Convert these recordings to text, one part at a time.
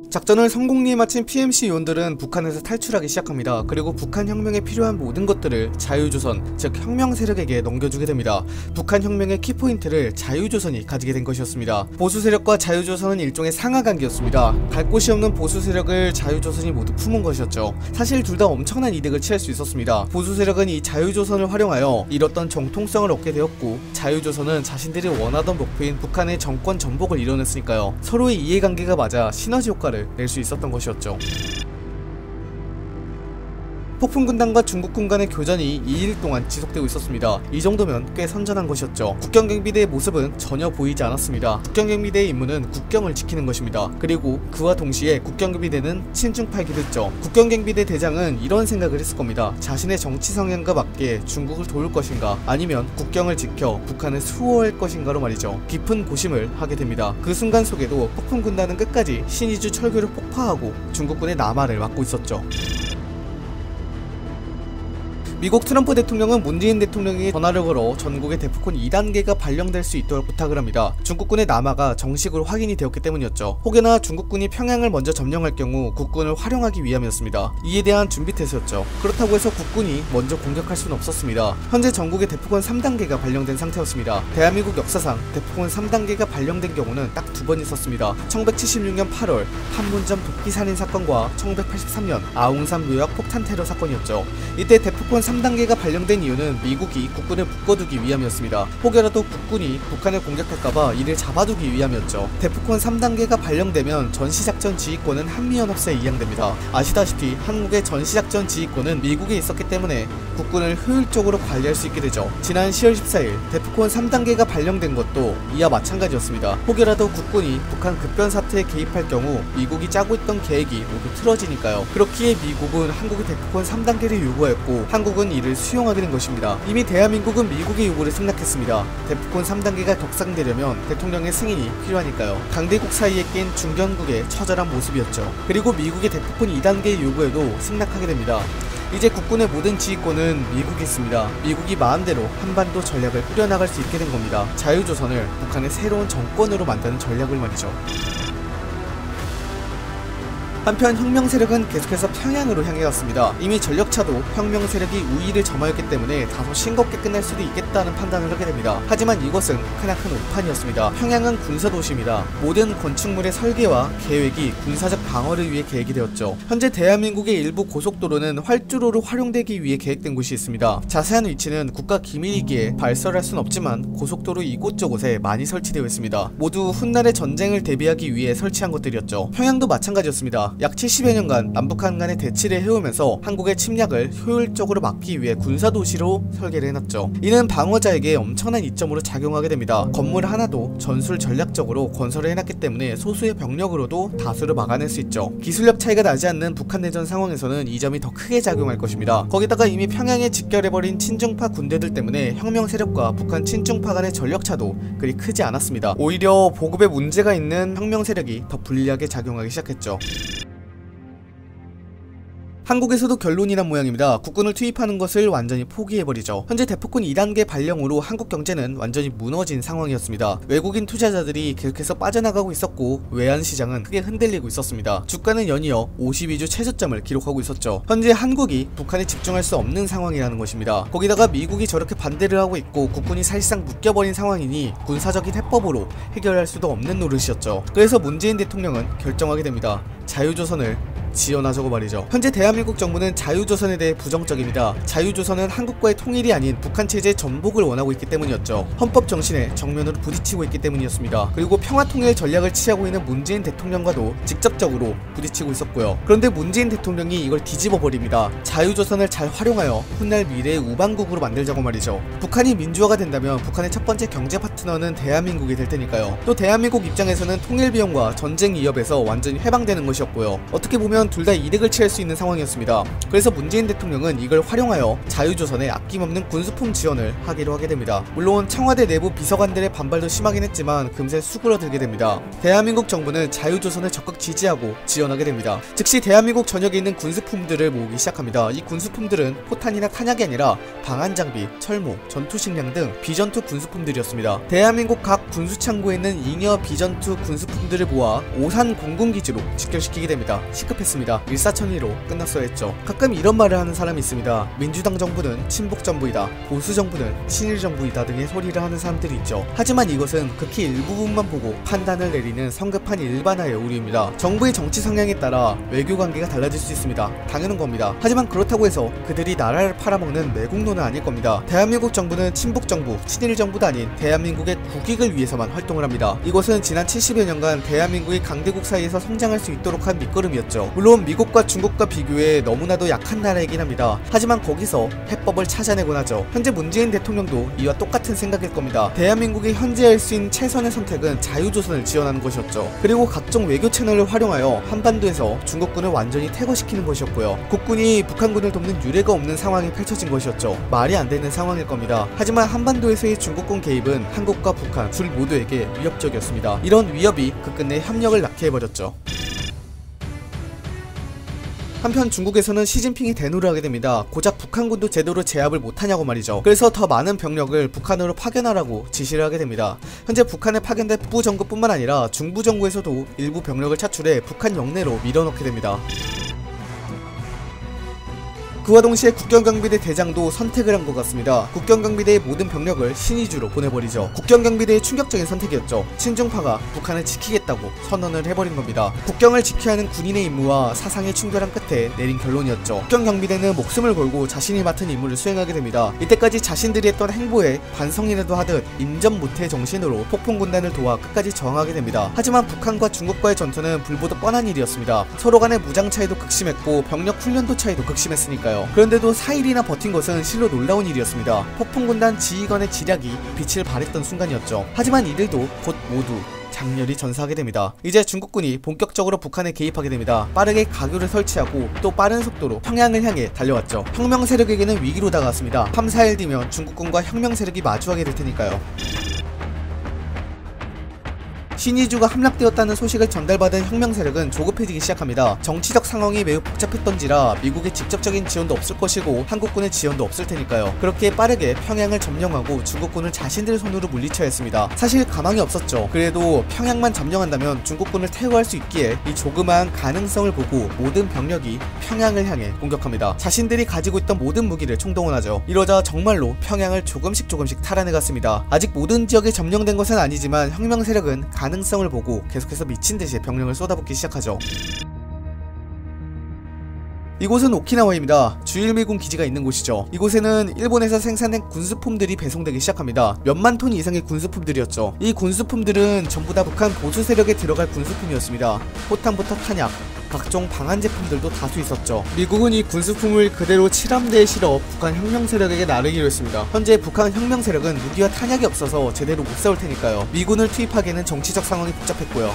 작전을 성공리에 마친 PMC 요원들은 북한에서 탈출하기 시작합니다. 그리고 북한 혁명에 필요한 모든 것들을 자유조선, 즉 혁명 세력에게 넘겨주게 됩니다. 북한 혁명의 키포인트를 자유조선이 가지게 된 것이었습니다. 보수 세력과 자유조선은 일종의 상하관계였습니다. 갈 곳이 없는 보수 세력을 자유조선이 모두 품은 것이었죠. 사실 둘 다 엄청난 이득을 취할 수 있었습니다. 보수 세력은 이 자유조선을 활용하여 잃었던 정통성을 얻게 되었고, 자유조선은 자신들이 원하던 목표인 북한의 정권 전복을 이뤄냈으니까요. 서로의 이해관계가 맞아 시너지 효과를 낼 수 있었던 것이었죠. 폭풍군단과 중국군 간의 교전이 2일 동안 지속되고 있었습니다. 이 정도면 꽤 선전한 것이었죠. 국경경비대의 모습은 전혀 보이지 않았습니다. 국경경비대의 임무는 국경을 지키는 것입니다. 그리고 그와 동시에 국경경비대는 친중파이기도 했죠. 국경경비대 대장은 이런 생각을 했을 겁니다. 자신의 정치 성향과 맞게 중국을 도울 것인가, 아니면 국경을 지켜 북한을 수호할 것인가로 말이죠. 깊은 고심을 하게 됩니다. 그 순간 속에도 폭풍군단은 끝까지 신의주 철교를 폭파하고 중국군의 남하를 막고 있었죠. 미국 트럼프 대통령은 문재인 대통령에게 전화를 걸어 전국의 대포콘 2단계가 발령될 수 있도록 부탁을 합니다. 중국군의 남하가 정식으로 확인이 되었기 때문이었죠. 혹여나 중국군이 평양을 먼저 점령할 경우 국군을 활용하기 위함이었습니다. 이에 대한 준비태세였죠. 그렇다고 해서 국군이 먼저 공격할 수는 없었습니다. 현재 전국의 대포콘 3단계가 발령된 상태였습니다. 대한민국 역사상 대포콘 3단계가 발령된 경우는 딱 두 번 있었습니다. 1976년 8월 판문점 도끼살인 사건과 1983년 아웅산 묘역 폭탄 테러 사건이었죠. 이때 대포콘 3단계가 발령된 이유는 미국이 국군을 묶어두기 위함이었습니다. 혹여라도 국군이 북한을 공격할까봐 이를 잡아두기 위함이었죠. 대포콘 3단계가 발령되면 전시작전 지휘권은 한미연합사에 이양됩니다. 아시다시피 한국의 전시작전 지휘권은 미국에 있었기 때문에 국군을 효율적으로 관리할 수 있게 되죠. 지난 10월 14일 대포콘 3단계가 발령된 것도 이와 마찬가지였습니다. 혹여라도 국군이 북한 급변사태에 개입할 경우 미국이 짜고 있던 계획이 모두 틀어지니까요. 그렇기에 미국은 한국의 대포콘 3단계를 요구하였고, 한국은 이를 수용하게 된 것입니다. 이미 대한민국은 미국의 요구를 승낙했습니다. 대포콘 3단계가 격상되려면 대통령의 승인이 필요하니까요. 강대국 사이에 낀 중견국의 처절한 모습이었죠. 그리고 미국의 대포콘 2단계 요구에도 승낙하게 됩니다. 이제 국군의 모든 지휘권은 미국이 있습니다. 미국이 마음대로 한반도 전략을 꾸려나갈 수 있게 된 겁니다. 자유조선을 북한의 새로운 정권으로 만드는 전략을 말이죠. 한편 혁명 세력은 계속해서 평양으로 향해 갔습니다. 이미 전력차도 혁명 세력이 우위를 점하였기 때문에 다소 싱겁게 끝날 수도 있겠다는 판단을 하게 됩니다. 하지만 이것은 크나큰 오판이었습니다. 평양은 군사도시입니다. 모든 건축물의 설계와 계획이 군사적 방어를 위해 계획이 되었죠. 현재 대한민국의 일부 고속도로는 활주로로 활용되기 위해 계획된 곳이 있습니다. 자세한 위치는 국가 기밀이기에 발설할 순 없지만 고속도로 이곳저곳에 많이 설치되어 있습니다. 모두 훗날의 전쟁을 대비하기 위해 설치한 것들이었죠. 평양도 마찬가지였습니다. 약 70여 년간 남북한 간의 대치를 해오면서 한국의 침략을 효율적으로 막기 위해 군사도시로 설계를 해놨죠. 이는 방어자에게 엄청난 이점으로 작용하게 됩니다. 건물 하나도 전술 전략적으로 건설을 해놨기 때문에 소수의 병력으로도 다수를 막아낼 수 있죠. 기술력 차이가 나지 않는 북한 내전 상황에서는 이 점이 더 크게 작용할 것입니다. 거기다가 이미 평양에 직결해버린 친중파 군대들 때문에 혁명 세력과 북한 친중파 간의 전력차도 그리 크지 않았습니다. 오히려 보급에 문제가 있는 혁명 세력이 더 불리하게 작용하기 시작했죠. 한국에서도 결론이 난 모양입니다. 국군을 투입하는 것을 완전히 포기해버리죠. 현재 대포콘 2단계 발령으로 한국 경제는 완전히 무너진 상황이었습니다. 외국인 투자자들이 계속해서 빠져나가고 있었고, 외환시장은 크게 흔들리고 있었습니다. 주가는 연이어 52주 최저점을 기록하고 있었죠. 현재 한국이 북한에 집중할 수 없는 상황이라는 것입니다. 거기다가 미국이 저렇게 반대를 하고 있고 국군이 사실상 묶여버린 상황이니 군사적인 해법으로 해결할 수도 없는 노릇이었죠. 그래서 문재인 대통령은 결정하게 됩니다. 자유조선을 지원하자고 말이죠. 현재 대한민국 정부는 자유조선에 대해 부정적입니다. 자유조선은 한국과의 통일이 아닌 북한 체제의 전복을 원하고 있기 때문이었죠. 헌법 정신에 정면으로 부딪히고 있기 때문이었습니다. 그리고 평화통일 전략을 취하고 있는 문재인 대통령과도 직접적으로 부딪히고 있었고요. 그런데 문재인 대통령이 이걸 뒤집어 버립니다. 자유조선을 잘 활용하여 훗날 미래의 우방국으로 만들자고 말이죠. 북한이 민주화가 된다면 북한의 첫 번째 경제 파트너는 대한민국이 될 테니까요. 또 대한민국 입장에서는 통일 비용과 전쟁 위협에서 완전히 해방되는 것이었고요. 어떻게 보면 어쩌면 둘 다 이득을 취할 수 있는 상황이었습니다. 그래서 문재인 대통령은 이걸 활용하여 자유조선에 아낌없는 군수품 지원을 하기로 하게 됩니다. 물론 청와대 내부 비서관들의 반발도 심하긴 했지만 금세 수그러들게 됩니다. 대한민국 정부는 자유조선을 적극 지지하고 지원하게 됩니다. 즉시 대한민국 전역에 있는 군수품들을 모으기 시작합니다. 이 군수품들은 포탄이나 탄약이 아니라 방한장비, 철모, 전투식량 등 비전투 군수품들이었습니다. 대한민국 각 군수창고에 있는 잉여 비전투 군수품들을 모아 오산 공군기지로 직결시키게 됩니다. 시급했습니다. 일사천리로 끝났어야 했죠. 가끔 이런 말을 하는 사람이 있습니다. 민주당 정부는 친북정부이다, 보수정부는 친일정부이다 등의 소리를 하는 사람들이 있죠. 하지만 이것은 극히 일부분만 보고 판단을 내리는 성급한 일반화의 오류입니다. 정부의 정치 성향에 따라 외교관계가 달라질 수 있습니다. 당연한 겁니다. 하지만 그렇다고 해서 그들이 나라를 팔아먹는 매국노는 아닐 겁니다. 대한민국 정부는 친북정부, 친일정부도 아닌 대한민국의 국익을 위해서만 활동을 합니다. 이것은 지난 70여 년간 대한민국이 강대국 사이에서 성장할 수 있도록 한 밑거름이었죠. 물론 미국과 중국과 비교해 너무나도 약한 나라이긴 합니다. 하지만 거기서 해법을 찾아내곤 하죠. 현재 문재인 대통령도 이와 똑같은 생각일 겁니다. 대한민국이 현재 할 수 있는 최선의 선택은 자유조선을 지원하는 것이었죠. 그리고 각종 외교 채널을 활용하여 한반도에서 중국군을 완전히 퇴거시키는 것이었고요. 국군이 북한군을 돕는 유례가 없는 상황이 펼쳐진 것이었죠. 말이 안 되는 상황일 겁니다. 하지만 한반도에서의 중국군 개입은 한국과 북한 둘 모두에게 위협적이었습니다. 이런 위협이 끝끝내 협력을 낳게 해버렸죠. 한편 중국에서는 시진핑이 대노를 하게 됩니다. 고작 북한군도 제대로 제압을 못하냐고 말이죠. 그래서 더 많은 병력을 북한으로 파견하라고 지시를 하게 됩니다. 현재 북한에 파견된 북부정부뿐만 아니라 중부정부에서도 일부 병력을 차출해 북한 영내로 밀어넣게 됩니다. 그와 동시에 국경경비대 대장도 선택을 한 것 같습니다. 국경경비대의 모든 병력을 신의주로 보내버리죠. 국경경비대의 충격적인 선택이었죠. 친중파가 북한을 지키겠다고 선언을 해버린 겁니다. 국경을 지켜야 하는 군인의 임무와 사상의 충돌한 끝에 내린 결론이었죠. 국경경비대는 목숨을 걸고 자신이 맡은 임무를 수행하게 됩니다. 이때까지 자신들이 했던 행보에 반성이라도 하듯 임전 무태 정신으로 폭풍군단을 도와 끝까지 저항하게 됩니다. 하지만 북한과 중국과의 전투는 불보듯 뻔한 일이었습니다. 서로 간의 무장 차이도 극심했고 병력 훈련도 차이도 극심했으니까요. 그런데도 4일이나 버틴 것은 실로 놀라운 일이었습니다. 폭풍군단 지휘관의 지략이 빛을 발했던 순간이었죠. 하지만 이들도 곧 모두 장렬히 전사하게 됩니다. 이제 중국군이 본격적으로 북한에 개입하게 됩니다. 빠르게 가교를 설치하고 또 빠른 속도로 평양을 향해 달려왔죠. 혁명 세력에게는 위기로 다가왔습니다. 3, 4일 뒤면 중국군과 혁명 세력이 마주하게 될 테니까요. 신의주가 함락되었다는 소식을 전달받은 혁명 세력은 조급해지기 시작합니다. 정치적 상황이 매우 복잡했던지라 미국의 직접적인 지원도 없을 것이고 한국군의 지원도 없을 테니까요. 그렇게 빠르게 평양을 점령하고 중국군을 자신들 손으로 물리쳐야 했습니다. 사실 가망이 없었죠. 그래도 평양만 점령한다면 중국군을 퇴거할 수 있기에 이 조그마한 가능성을 보고 모든 병력이 평양을 향해 공격합니다. 자신들이 가지고 있던 모든 무기를 총동원하죠. 이러자 정말로 평양을 조금씩 탈아내갔습니다. 아직 모든 지역이 점령된 것은 아니지만 혁명 세력은 가능성을 보고 계속해서 미친듯이 병력을 쏟아붓기 시작하죠. 이곳은 오키나와입니다. 주일미군 기지가 있는 곳이죠. 이곳에는 일본에서 생산된 군수품들이 배송되기 시작합니다. 몇만 톤 이상의 군수품들이었죠. 이 군수품들은 전부 다 북한 보수 세력에 들어갈 군수품이었습니다. 포탄부터 탄약, 각종 방한 제품들도 다수 있었죠. 미국은 이 군수품을 그대로 칠함대에 실어 북한 혁명 세력에게 나르기로 했습니다. 현재 북한 혁명 세력은 무기와 탄약이 없어서 제대로 못 싸울 테니까요. 미군을 투입하기에는 정치적 상황이 복잡했고요.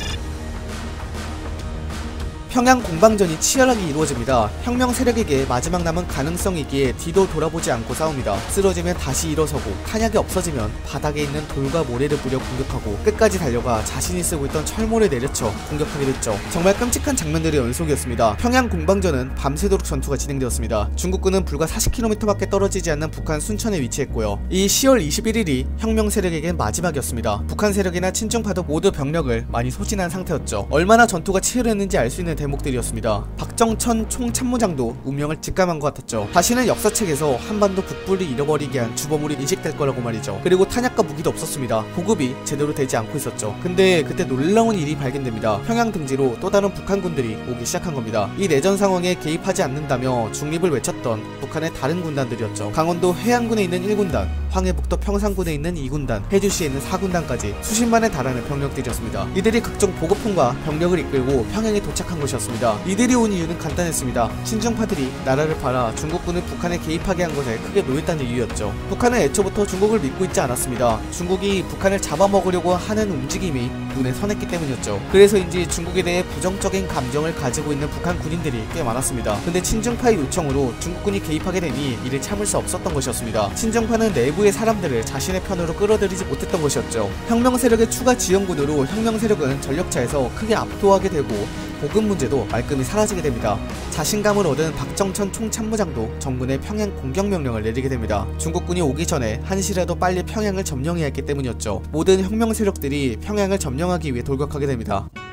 평양 공방전이 치열하게 이루어집니다. 혁명 세력에게 마지막 남은 가능성이기에 뒤도 돌아보지 않고 싸웁니다. 쓰러지면 다시 일어서고 탄약이 없어지면 바닥에 있는 돌과 모래를 뿌려 공격하고 끝까지 달려가 자신이 쓰고 있던 철모를 내려쳐 공격하기도 했죠. 정말 끔찍한 장면들의 연속이었습니다. 평양 공방전은 밤새도록 전투가 진행되었습니다. 중국군은 불과 40km밖에 떨어지지 않는 북한 순천에 위치했고요. 이 10월 21일이 혁명 세력에겐 마지막이었습니다. 북한 세력이나 친중파도 모두 병력을 많이 소진한 상태였죠. 얼마나 전투가 치열했는지 알 수 있는 대목들이었습니다. 박정천 총참모장도 운명을 직감한 것 같았죠. 다시는 역사책에서 한반도 북부를 잃어버리게 한 주범으로 인식될 거라고 말이죠. 그리고 탄약과 무기도 없었습니다. 보급이 제대로 되지 않고 있었죠. 근데 그때 놀라운 일이 발견됩니다. 평양 등지로 또 다른 북한군들이 오기 시작한 겁니다. 이 내전 상황에 개입하지 않는다며 중립을 외쳤던 북한의 다른 군단들이었죠. 강원도 해안군에 있는 1군단, 황해북도 평상군에 있는 2군단, 해주시에 있는 4군단까지 수십만에 달하는 병력들이었습니다. 이들이 각종 보급품과 병력을 이끌고 평양에 도착한 것이었죠. 것이었습니다. 이들이 온 이유는 간단했습니다. 친중파들이 나라를 팔아 중국군을 북한에 개입하게 한 것에 크게 노였다는 이유였죠. 북한은 애초부터 중국을 믿고 있지 않았습니다. 중국이 북한을 잡아먹으려고 하는 움직임이 눈에 선했기 때문이었죠. 그래서인지 중국에 대해 부정적인 감정을 가지고 있는 북한 군인들이 꽤 많았습니다. 근데 친중파의 요청으로 중국군이 개입하게 되니 이를 참을 수 없었던 것이었습니다. 친중파는 내부의 사람들을 자신의 편으로 끌어들이지 못했던 것이었죠. 혁명 세력의 추가 지원군으로 혁명 세력은 전력차에서 크게 압도하게 되고 보급 문제도 말끔히 사라지게 됩니다. 자신감을 얻은 박정천 총참모장도 정군에 평양 공격 명령을 내리게 됩니다. 중국군이 오기 전에 한시라도 빨리 평양을 점령해야 했기 때문이었죠. 모든 혁명 세력들이 평양을 점령하기 위해 돌격하게 됩니다.